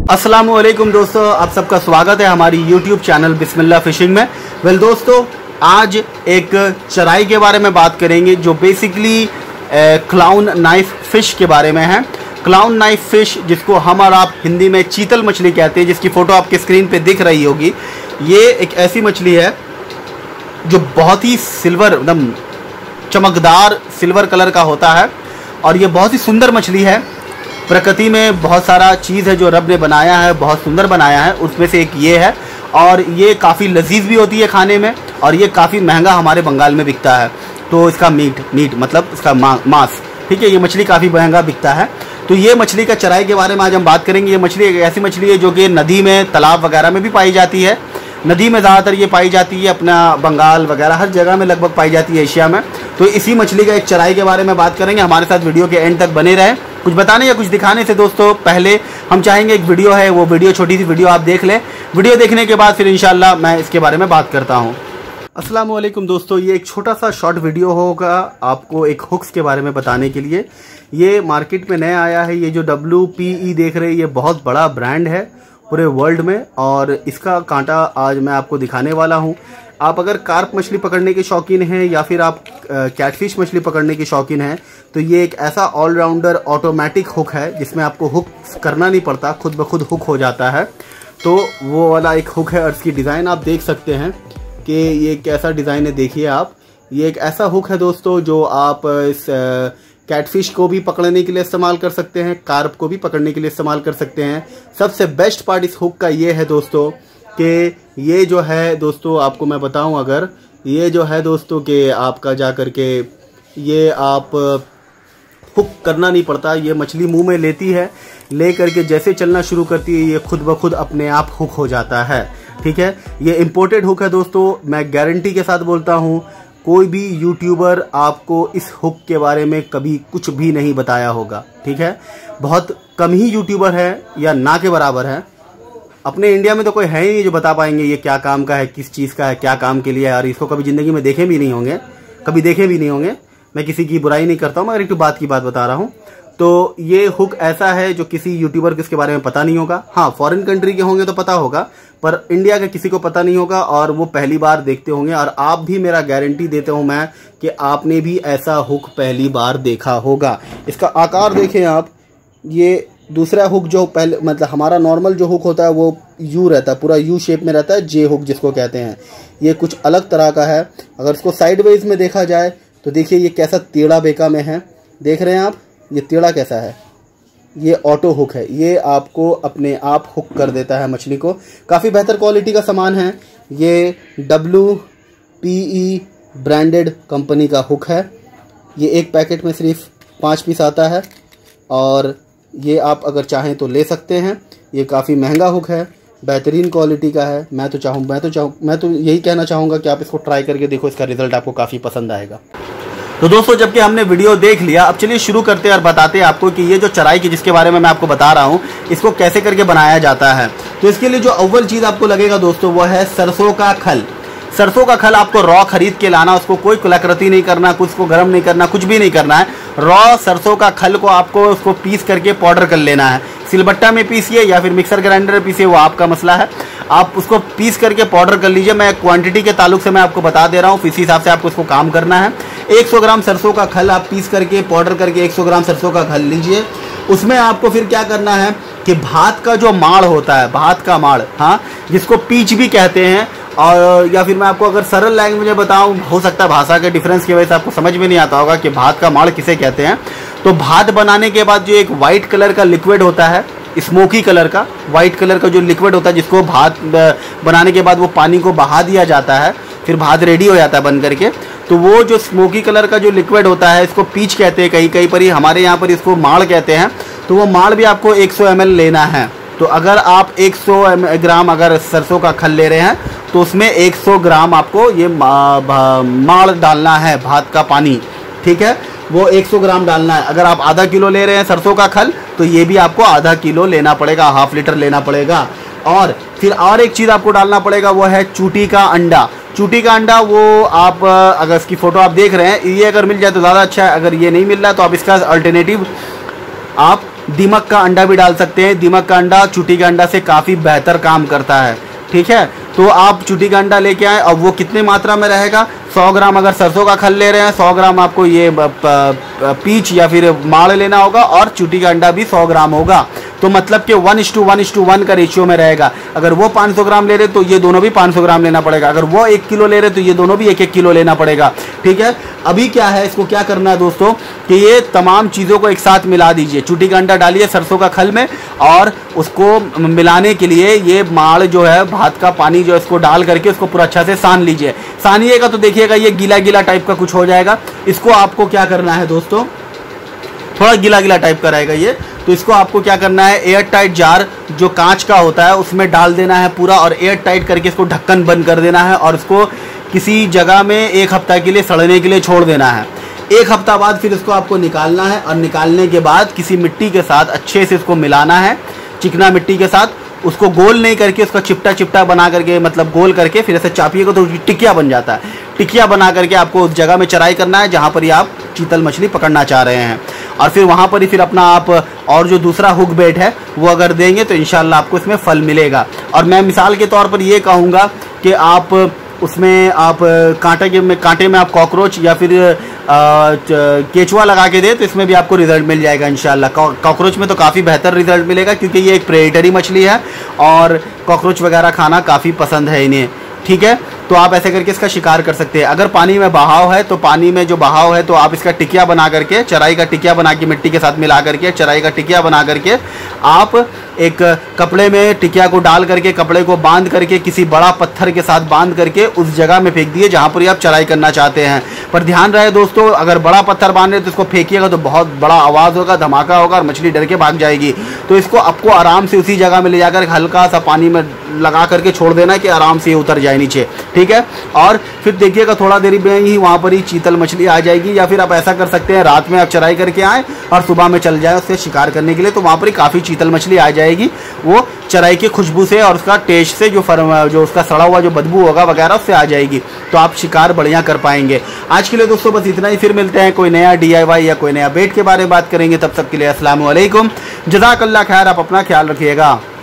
अस्सलामुअलैकुम दोस्तों, आप सबका स्वागत है हमारी YouTube चैनल बिस्मिल्लाह फिशिंग में। वेल दोस्तों, आज एक चराई के बारे में बात करेंगे जो बेसिकली क्लाउन नाइफ फिश के बारे में है। क्लाउन नाइफ फिश, जिसको हम और आप हिंदी में चीतल मछली कहते हैं, जिसकी फ़ोटो आपके स्क्रीन पे दिख रही होगी। ये एक ऐसी मछली है जो बहुत ही सिल्वर, एकदम चमकदार सिल्वर कलर का होता है और ये बहुत ही सुंदर मछली है। प्रकृति में बहुत सारा चीज़ है जो रब ने बनाया है, बहुत सुंदर बनाया है, उसमें से एक ये है। और ये काफ़ी लजीज भी होती है खाने में और ये काफ़ी महंगा हमारे बंगाल में बिकता है। तो इसका मीट मतलब इसका मांस, ठीक है, ये मछली काफ़ी महंगा बिकता है। तो ये मछली का चराई के बारे में आज हम बात करेंगे। ये मछली एक ऐसी मछली है जो कि नदी में, तालाब वगैरह में भी पाई जाती है। नदी में ज़्यादातर ये पाई जाती है, अपना बंगाल वगैरह हर जगह में लगभग पाई जाती है एशिया में। तो इसी मछली का एक चराई के बारे में बात करेंगे। हमारे साथ वीडियो के एंड तक बने रहें। कुछ बताने या कुछ दिखाने से दोस्तों पहले हम चाहेंगे एक वीडियो है, वो वीडियो छोटी सी वीडियो आप देख लें। वीडियो देखने के बाद फिर इंशाल्लाह मैं इसके बारे में बात करता हूँ। अस्सलाम वालेकुम दोस्तों, ये एक छोटा सा शॉर्ट वीडियो होगा आपको एक हुक्स के बारे में बताने के लिए। ये मार्केट में नया आया है। ये जो WPE देख रहे हैं, ये बहुत बड़ा ब्रांड है पूरे वर्ल्ड में और इसका कांटा आज मैं आपको दिखाने वाला हूँ। आप अगर कार्प मछली पकड़ने के शौकीन हैं या फिर आप कैटफिश मछली पकड़ने के शौकीन हैं, तो ये एक ऐसा ऑलराउंडर ऑटोमेटिक हुक है जिसमें आपको हुक करना नहीं पड़ता, खुद ब खुद हुक हो जाता है। तो वो वाला एक हुक है और इसकी डिज़ाइन आप देख सकते हैं कि ये कैसा डिज़ाइन है। देखिए आप, ये एक ऐसा हुक है दोस्तों जो आप इस कैटफिश को भी पकड़ने के लिए इस्तेमाल कर सकते हैं, कार्प को भी पकड़ने के लिए इस्तेमाल कर सकते हैं। सबसे बेस्ट पार्ट इस हुक का ये है दोस्तों कि ये जो है दोस्तों, आपको मैं बताऊं, अगर ये जो है दोस्तों कि आपका जा कर के ये आप हुक करना नहीं पड़ता। ये मछली मुंह में लेती है, ले करके जैसे चलना शुरू करती है ये खुद ब खुद अपने आप हुक हो जाता है। ठीक है, ये इम्पोर्टेड हुक है दोस्तों, मैं गारंटी के साथ बोलता हूँ। कोई भी यूट्यूबर आपको इस हुक के बारे में कभी कुछ भी नहीं बताया होगा। ठीक है, बहुत कम ही यूट्यूबर है या ना के बराबर है। अपने इंडिया में तो कोई है ही नहीं जो बता पाएंगे ये क्या काम का है, किस चीज़ का है, क्या काम के लिए है, और इसको कभी ज़िंदगी में देखे भी नहीं होंगे, कभी देखे भी नहीं होंगे। मैं किसी की बुराई नहीं करता हूँ, मगर एक बात की बात बता रहा हूँ। तो ये हुक ऐसा है जो किसी यूट्यूबर को इसके बारे में पता नहीं होगा। हाँ, फॉरेन कंट्री के होंगे तो पता होगा, पर इंडिया के किसी को पता नहीं होगा और वो पहली बार देखते होंगे। और आप भी, मेरा गारंटी देता हूँ मैं कि आपने भी ऐसा हुक पहली बार देखा होगा। इसका आकार देखें आप, ये दूसरा हुक जो पहले, मतलब हमारा नॉर्मल जो हुक होता है वो यू रहता है, पूरा यू शेप में रहता है, जे हुक जिसको कहते हैं। ये कुछ अलग तरह का है। अगर इसको साइडवेज में देखा जाए तो देखिए ये कैसा टेढ़ा बेका में है, देख रहे हैं आप, ये टेढ़ा कैसा है। ये ऑटो हुक है, ये आपको अपने आप हुक कर देता है मछली को। काफ़ी बेहतर क्वालिटी का सामान है। ये WPE ब्रांडेड कंपनी का हुक है। ये एक पैकेट में सिर्फ 5 पीस आता है और ये आप अगर चाहें तो ले सकते हैं। ये काफ़ी महंगा हुक है, बेहतरीन क्वालिटी का है। मैं तो यही कहना चाहूँगा कि आप इसको ट्राई करके देखो, इसका रिजल्ट आपको काफ़ी पसंद आएगा। तो दोस्तों, जबकि हमने वीडियो देख लिया, अब चलिए शुरू करते हैं और बताते हैं आपको कि ये जो चराई की जिसके बारे में मैं आपको बता रहा हूँ, इसको कैसे करके बनाया जाता है। तो इसके लिए जो अव्वल चीज़ आपको लगेगा दोस्तों वो है सरसों का खल। सरसों का खल आपको रॉ खरीद के लाना, उसको कोई कलाकृति नहीं करना, कुछ को गर्म नहीं करना, कुछ भी नहीं करना है। रॉ सरसों का खल को आपको उसको पीस करके पाउडर कर लेना है। सिलबट्टा में पीसिए या फिर मिक्सर ग्राइंडर में पीसिए, वो आपका मसला है। आप उसको पीस करके पाउडर कर लीजिए। मैं क्वांटिटी के ताल्लुक से मैं आपको बता दे रहा हूँ, इसी हिसाब से आपको उसको काम करना है। 100 ग्राम सरसों का खल आप पीस करके पाउडर करके 100 ग्राम सरसों का खल लीजिए। उसमें आपको फिर क्या करना है कि भात का जो माड़ होता है, भात का माड़, हाँ, जिसको पीच भी कहते हैं, और या फिर मैं आपको अगर सरल लैंग्वेज में बताऊं, हो सकता है भाषा के डिफरेंस की वजह से आपको समझ में नहीं आता होगा कि भात का माड़ किसे कहते हैं। तो भात बनाने के बाद जो एक वाइट कलर का लिक्विड होता है, स्मोकी कलर का वाइट कलर का जो लिक्विड होता है, जिसको भात बनाने के बाद वो पानी को बहा दिया जाता है, फिर भात रेडी हो जाता है बन करके। तो वो जो स्मोकी कलर का जो लिक्विड होता है, इसको पीच कहते हैं कहीं कहीं पर, ही हमारे यहाँ पर इसको माड़ कहते हैं। तो वो माड़ भी आपको 100 ml लेना है। तो अगर आप 100 ग्राम अगर सरसों का खल ले रहे हैं तो उसमें 100 ग्राम आपको ये माड़ डालना है, भात का पानी। ठीक है, वो 100 ग्राम डालना है। अगर आप आधा किलो ले रहे हैं सरसों का खल तो ये भी आपको आधा किलो लेना पड़ेगा, ½ लीटर लेना पड़ेगा। और फिर और एक चीज़ आपको डालना पड़ेगा, वो है चूटी का अंडा। चूटी का अंडा वो आप अगर इसकी फ़ोटो आप देख रहे हैं, ये अगर मिल जाए तो ज़्यादा अच्छा है। अगर ये नहीं मिल रहा तो आप इसका अल्टरनेटिव आप दीमक का अंडा भी डाल सकते हैं। दीमक का अंडा चूटी के अंडा से काफ़ी बेहतर काम करता है, ठीक है। तो आप चूटी का अंडा लेके आए। अब वो कितने मात्रा में रहेगा, 100 ग्राम अगर सरसों का खल ले रहे हैं, 100 ग्राम आपको ये पीच या फिर माड़ लेना होगा, और चूटी का अंडा भी 100 ग्राम होगा। तो मतलब कि 1:1 का रेशियो में रहेगा। अगर वो 500 ग्राम ले रहे तो ये दोनों भी 500 ग्राम लेना पड़ेगा। अगर वो 1 किलो ले रहे तो ये दोनों भी 1-1 किलो लेना पड़ेगा, ठीक है। अभी क्या है, इसको क्या करना है दोस्तों कि ये तमाम चीज़ों को एक साथ मिला दीजिए। चूटी का अंडा डालिए सरसों का खल में, और उसको मिलाने के लिए ये माड़ जो है, भात का पानी जो है, इसको डाल करके उसको पूरा अच्छा से सान लीजिए। सानिएगा तो देखिएगा ये गीला गीला टाइप का कुछ हो जाएगा। इसको आपको क्या करना है दोस्तों, थोड़ा गीला गीला टाइप का रहेगा ये, तो इसको आपको क्या करना है, एयर टाइट जार जो कांच का होता है उसमें डाल देना है पूरा, और एयर टाइट करके इसको ढक्कन बंद कर देना है, और इसको किसी जगह में 1 हफ्ता के लिए सड़ने के लिए छोड़ देना है। 1 हफ्ता बाद फिर इसको आपको निकालना है, और निकालने के बाद किसी मिट्टी के साथ अच्छे से इसको मिलाना है, चिकना मिट्टी के साथ। उसको गोल नहीं करके, उसका चिपटा चिपटा बना करके, मतलब गोल करके फिर ऐसे चापिएगा तो टिकिया बन जाता है। टिकिया बना करके आपको उस जगह में चराई करना है जहाँ पर ही आप चीतल मछली पकड़ना चाह रहे हैं, और फिर वहाँ पर ही फिर अपना आप और जो दूसरा हुक बेट है वो अगर देंगे तो इंशाल्लाह आपको इसमें फल मिलेगा। और मैं मिसाल के तौर पर ये कहूँगा कि आप उसमें आप कांटे में आप कॉकरोच या फिर केचुआ लगा के दे तो इसमें भी आपको रिजल्ट मिल जाएगा इंशाल्लाह। कॉकरोच में तो काफ़ी बेहतर रिजल्ट मिलेगा, क्योंकि ये एक प्रेडेटरी मछली है और कॉकरोच वगैरह खाना काफ़ी पसंद है इन्हें, ठीक है। तो आप ऐसे करके इसका शिकार कर सकते हैं। अगर पानी में बहाव है तो पानी में जो बहाव है तो आप इसका टिकिया बना करके, चराई का टिकिया बना के मिट्टी के साथ मिला करके, चराई का टिकिया बना करके आप एक कपड़े में टिकिया को डाल करके, कपड़े को बांध करके, किसी बड़ा पत्थर के साथ बांध करके उस जगह में फेंक दिए जहाँ पर आप चराई करना चाहते हैं। पर ध्यान रहे दोस्तों, अगर बड़ा पत्थर बांध रहे तो इसको फेंकिएगा तो बहुत बड़ा आवाज़ होगा, धमाका होगा और मछली डर के भाग जाएगी। तो इसको आपको आराम से उसी जगह में ले जाकर हल्का सा पानी में लगा करके छोड़ देना कि आराम से उतर जाए नीचे, ठीक है। और फिर देखिएगा थोड़ा देरी में ही वहाँ पर ही चीतल मछली आ जाएगी। या फिर आप ऐसा कर सकते हैं, रात में आप चराई करके आएँ और सुबह में चल जाए उससे शिकार करने के लिए, तो वहाँ पर ही काफ़ी चीतल मछली आ जाएगी। वो चराई की खुशबू से और उसका टेस्ट से जो उसका सड़ा हुआ जो बदबू होगा वगैरह उससे आ जाएगी, तो आप शिकार बढ़िया कर पाएंगे। आज के लिए दोस्तों बस इतना ही। फिर मिलते हैं कोई नया DIY या कोई नया बेट के बारे में बात करेंगे। तब तक के लिए अस्सलाम वालेकुम, जज़ाकल्लाह खैर। आप अपना ख्याल रखिएगा।